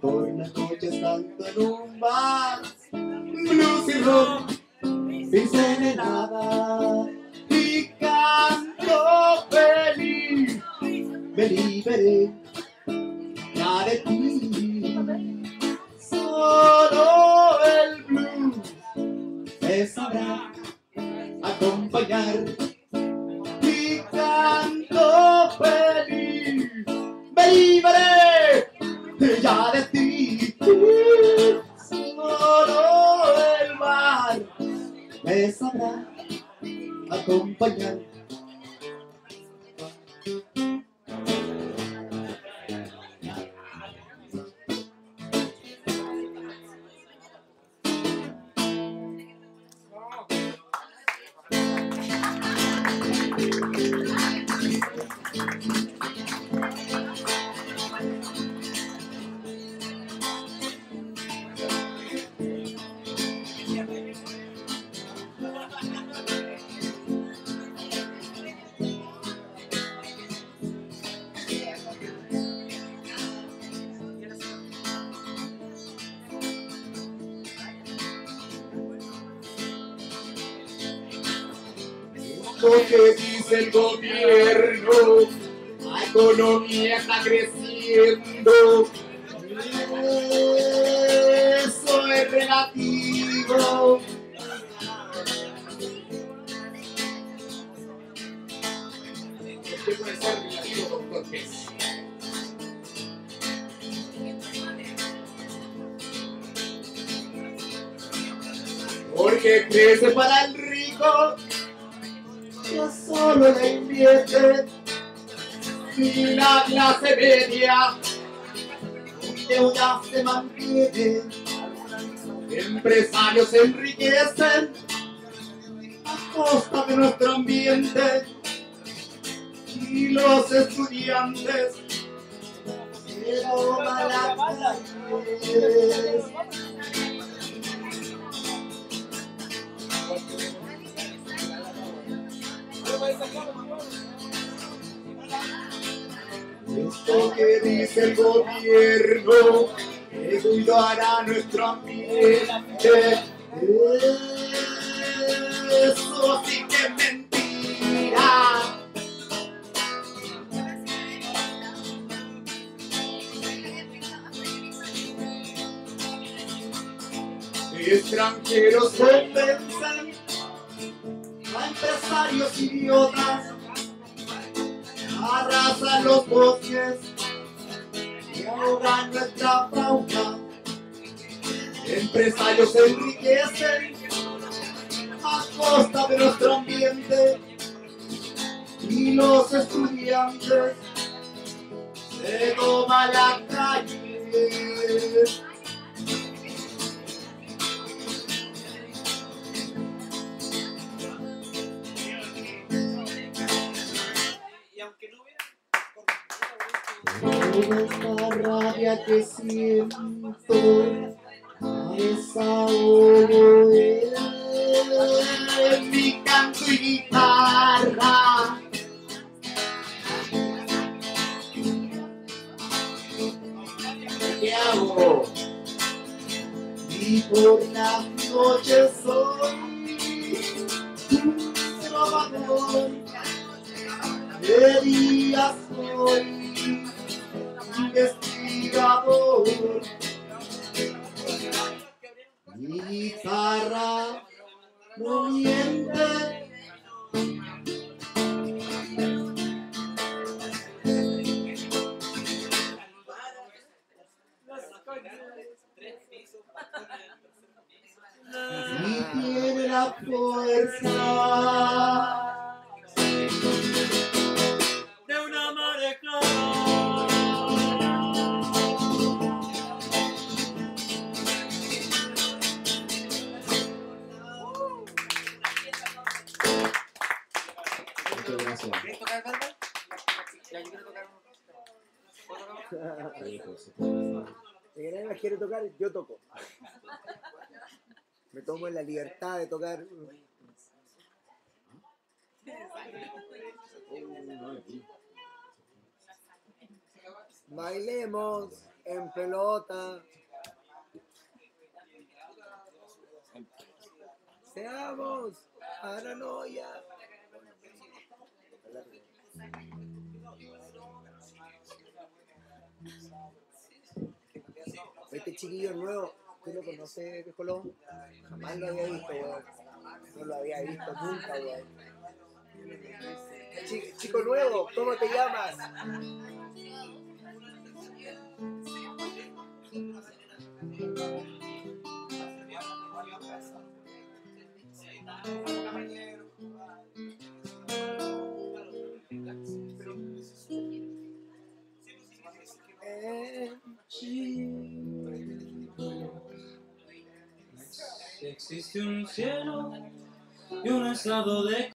por las noches canto en un bar, blues y rock, sin serenata, y canto feliz, me liberé ya de ti. Solo el blues me sabrá acompañar, y canto feliz, me liberé ya de ti. Solo el mar me sabrá acompañar. Lo que dice el gobierno, la economía está creciendo, eso es relativo. ¿Qué puede ser relativo, doctor Pez? Porque crece para el rico, yo solo le invierte, y la clase media deuda se mantiene. Empresarios se enriquecen a costa de nuestro ambiente, y los estudiantes se toman las calles. Esto que dice el gobierno, que cuidará nuestro ambiente, eso sí que es mentira. Extranjeros convencen a empresarios idiotas, arrasan los bosques y ahogan nuestra fauna. Empresarios se enriquecen a costa de nuestro ambiente, y los estudiantes se toman la calle. Toda esta rabia que siento, la desahogo en mi canto y guitarra. ¿Qué hago? Y por las noches soy un trovador, de día soy investigador. Mi guitarra no miente. Y tiene la fuerza de una mare clara. Muchas gracias. ¿Quieres tocar, Bárbara? Ya, yo quiero tocar. Si nadie más quiere tocar, yo toco. Me tomo la libertad de tocar. Bailemos. En pelota. Seamos paranoia. Este chiquillo nuevo, ¿tú lo conoces, Viejo? Jamás lo había visto, weón. No lo había visto nunca, weón. Chico nuevo, ¿cómo te llamas? Existe un cielo y un estado de